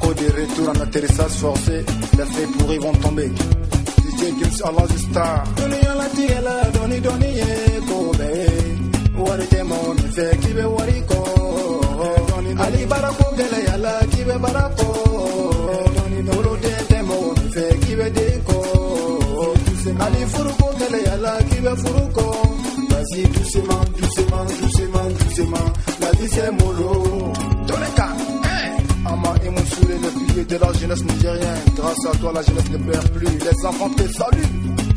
Marco de retour en atterrissage forcé, les faits pourris vont tomber. DJ Gims Allah the star. Dunia la tigela, doni doni ye kobe. Warite mo mi fe kibe wariko. Ali barako gele yala kibe barako. Dolo de temo mi fe kibe deko. Ali furuko gele yala kibe furuko. Vas-y doucement, doucement, doucement, doucement. La vie c'est mollo. Dans les cas. Ama et mon sourire, le pilier de la jeunesse nigérienne. Grâce à toi, la jeunesse ne perd plus. Les enfants te saluent.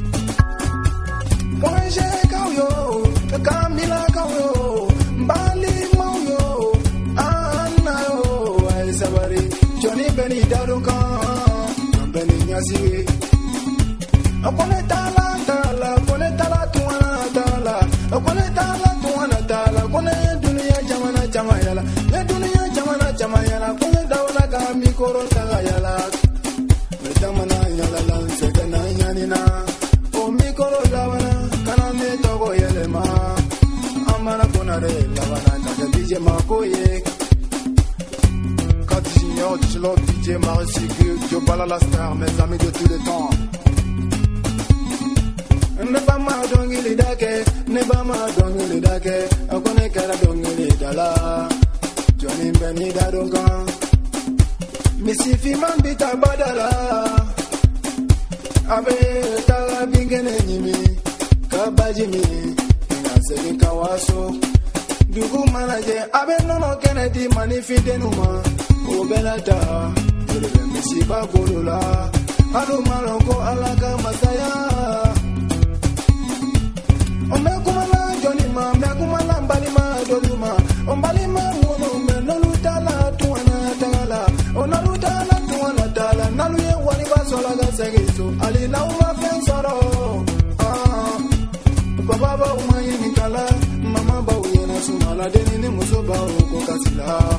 Moi j'ai Kauyo, Kamila Kauyo, Bali Mauyo, Anna yo, Aïe Sabari, Johnny Benny Darukan, Benny Nyasi. Apone tala tala, apone tala tuana tala, apone tala tuana tala, apone dunia jamana jamayala, le dunia jamana jamayala, apone dawana kami koro tagayala, le jamana yala lance gana yanina, o mi koro dawana, kaname togo yelema, amana konare lawana taga DJ Makoye, quand j'ignore, je love DJ Marisigu, Joe Bala la star, mes amis de tous les temps. Nebama dongili dake, nebama dongili dake, akone kara dongili dala. Johnny Benny Darukan, misifi mambita badala. Abe tala bingene nyimi, kabajimi, ngaseni kawaso. Dugu manaje, abe nono Kennedy manifi denuma, obelata, yelebe misiba golola. Alu malongo alaka masaya. Omekumala Johnnyma, mekumala mbalima doluma, ombalima wono menolutala tuana tala, onalutala tuana tala, naluye waliba sola gasegiso, ali na uma fensoro. Baba umaye nikala, mama ba uyena sumala deni ni musoba okokasila.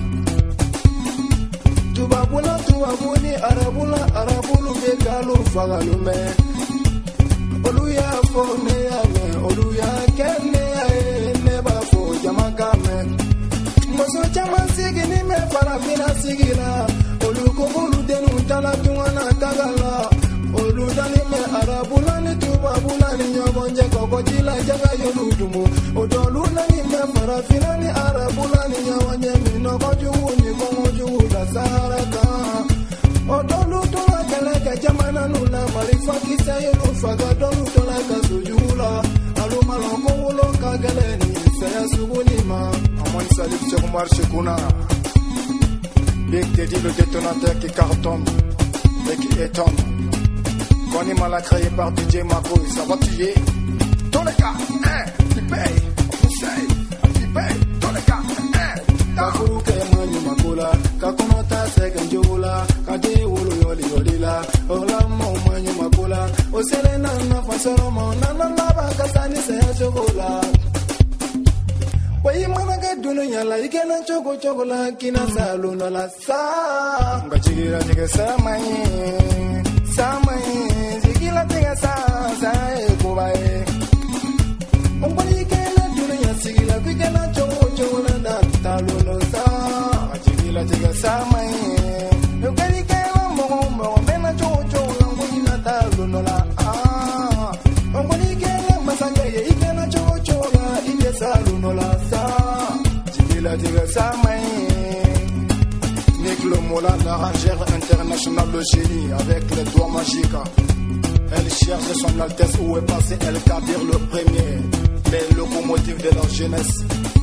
Tubabula tuwabuni arabulu bekalu fagalume. Oluya fone yame, oluya kene ya neba fo jamakame. Moso chama sigi ni me parafina sigila. Oluko bulu denu tala tuana tagala. Olu dani me arabula ni tubabula ni nyobonje koko jila jaga yoludumu. Odolu nani me parafina ni arabula ni nyobonje mino kojuhu ni komojuhu da saraka. Odolu tola keleke jamana nula marifa kisa yelu faga dolu tola kasujula. Aluma longo ulo kageleni saya sugunima. Amon salif chekumar shekuna. Big Daddy le détonateur qui cartonne et qui étonne. Connie mal créé par DJ Mako, ça va tuer. Dans les cas, tu payes, tu payes, dans les cas, Kakuru ke manyu makula, kakunota sekenjula, kade ulu yoli yolila, ola mo manyu makula, osele nana fasoromo, nana laba kasani se chokola. Wayi manaka dununya la ikena choko chokola kina saluna la sa. Ngachigira tige samai, zikila tige sa ekubae. Ombali ikena dununya sigila kwikena choko chokola na taluno sa. Ngachigila tige samai, ukeri kela mo mena choko chokola kwina taluno la. Ombali ikena masanga ye ikena choko chokola ije saluno la sa. Jigila tige samai. Nick le Mola, l'arrangeur international de génie avec les doigts magiques. Elle cherche son Altesse où est passé El Kabir le premier, les locomotives de la jeunesse.